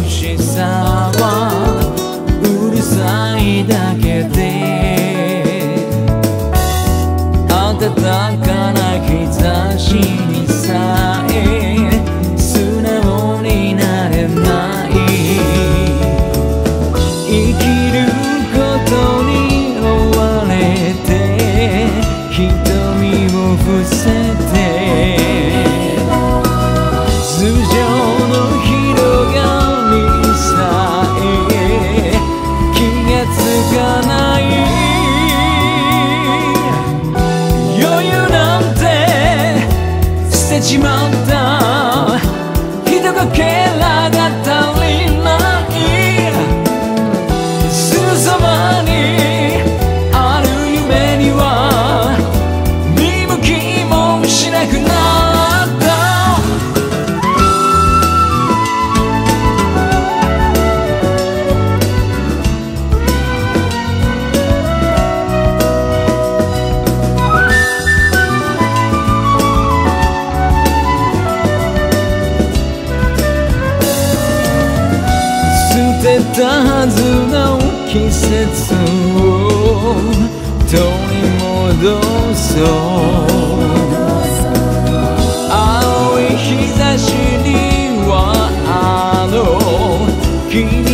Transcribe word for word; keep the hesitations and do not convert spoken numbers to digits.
しさはうるさいだけで暖かな日差しにさえ素直になれない。生きることに追われて瞳を伏せて頭上の広がりさえ気がつかない。余裕なんて捨てちまった。ひとかけらが足りない。すぐそばにある夢には見向きもしなくなった。捨てたはずの季節を取り戻そう。青い日差しにはあの君